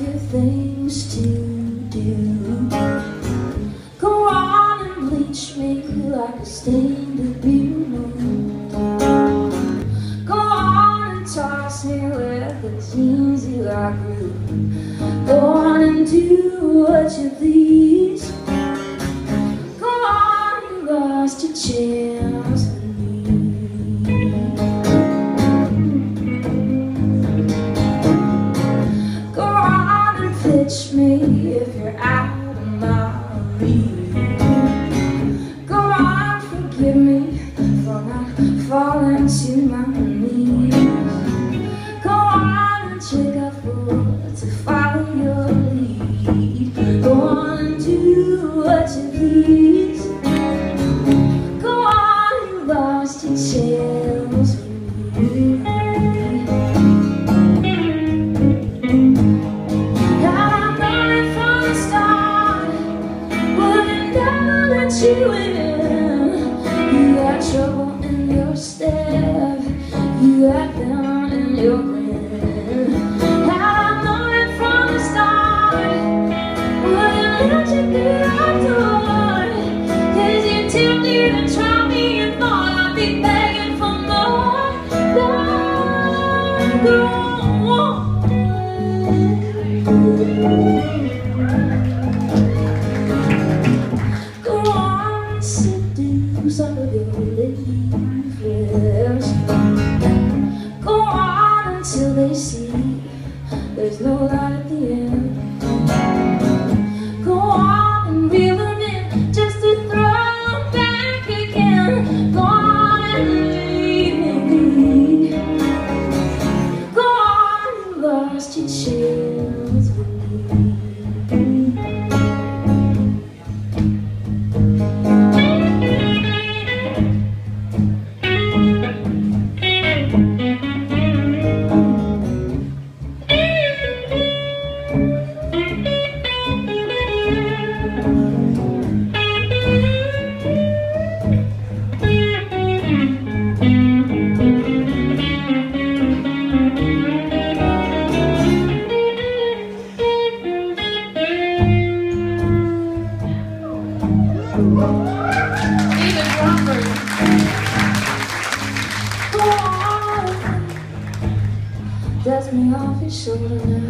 few things to do. Go on and bleach me like a stained moon. Go on and toss me with the jeans you I grew. Go on and do what you please. Go on, you lost your chance for me. Go on and pitch me if you're out of my league. Go on, forgive me for not falling to my knees. Go on and check out for to follow your lead. Go on and do what you please. Go on, you lost your chance for me. You in, you got trouble in your step, you got down in your grin. Had I known it from the start, wouldn't let you get out the door. 'Cause you tempted and tried me and thought I'd be begging for more. Go on. Some of your leaves. Go on until they see there's no light at the end. Go on and reel them in just to throw them back again. Go on and leave me. Go on, you lost your chance with me. Even Bromberg. Go on, dust me off your shoulder now.